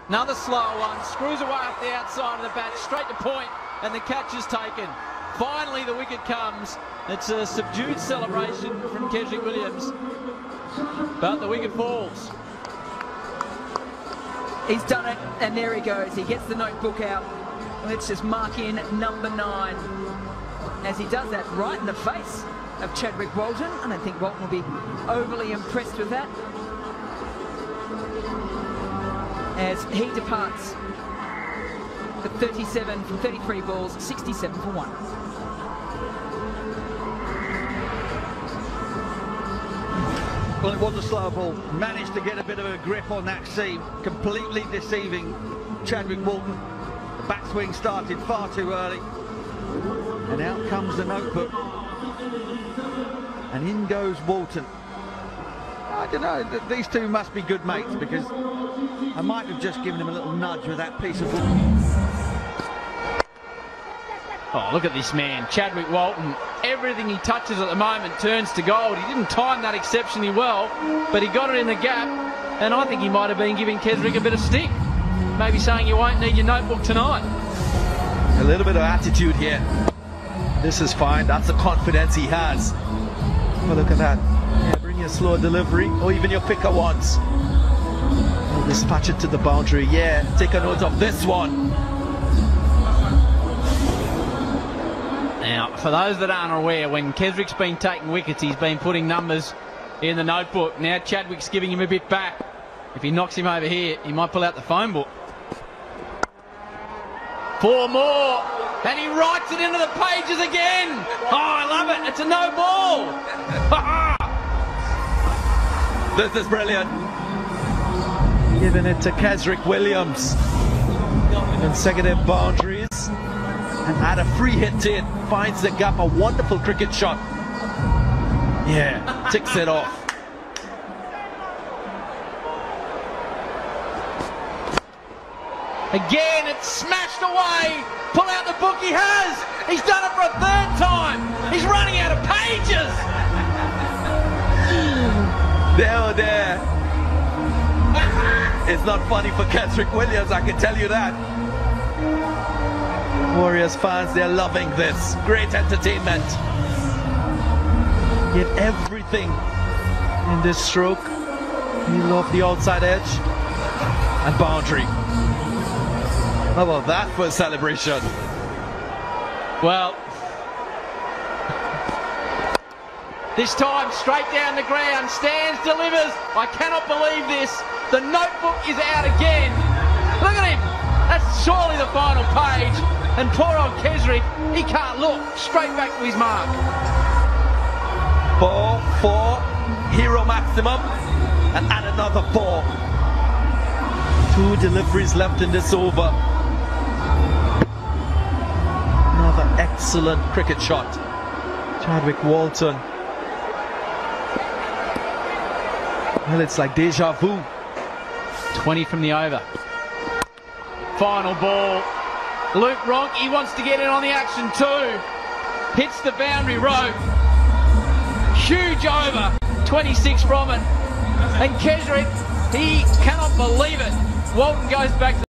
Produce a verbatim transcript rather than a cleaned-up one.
Another slow one, screws away off the outside of the bat, straight to point, and the catch is taken. Finally the wicket comes. It's a subdued celebration from Chadwick Williams, but the wicket falls. He's done it, and there he goes. He gets the notebook out. Let's just mark in number nine. As he does that right in the face of Chadwick Walton. I don't think Walton will be overly impressed with that. As he departs for thirty-seven from thirty-three balls, sixty-seven for one. Well, it was a slow ball. Managed to get a bit of a grip on that seam, completely deceiving Chadwick Walton. The backswing started far too early. And out comes the notebook. And in goes Walton. I don't know, th these two must be good mates, because I might have just given him a little nudge with that piece of wood. Oh, look at this man, Chadwick Walton. Everything he touches at the moment turns to gold. He didn't time that exceptionally well, but he got it in the gap, and I think he might have been giving Chadwick a bit of stick. Maybe saying you won't need your notebook tonight. A little bit of attitude here. This is fine. That's the confidence he has. Oh, look at that. Yeah, bring your slow delivery, or even your picker ones. Oh, dispatch it to the boundary. Yeah, take a note of this one. Now, for those that aren't aware, when Kesrick's been taking wickets, he's been putting numbers in the notebook. Now Chadwick's giving him a bit back. If he knocks him over here, he might pull out the phone book. Four more, and he writes it into the pages again. Oh, I love it. It's a no ball. This is brilliant. Giving it to Chadwick Williams. Consecutive boundaries. And add a free hit to it. Finds the gap. A wonderful cricket shot. Yeah, ticks it off. Again, it's smashed away. Pull out the book he has. He's done it for a third time. He's running out of pages. There, oh there. It's not funny for Chadwick Williams, I can tell you that. Warriors fans, they're loving this. Great entertainment. Get everything in this stroke. Heel off the outside edge. And boundary. How about that for a celebration? Well, this time straight down the ground, stands, delivers. I cannot believe this. The notebook is out again. Look at him. That's surely the final page. And poor old Kesrick, he can't look. Straight back to his mark. Four, four, hero maximum, and add another four. Two deliveries left in this over. Another excellent cricket shot. Chadwick Walton. Well, it's like deja vu. twenty from the over. Final ball. Luke Ronk, he wants to get in on the action too. Hits the boundary rope. Huge over. twenty-six from it. And Kesrick, he cannot believe it. Walton goes back to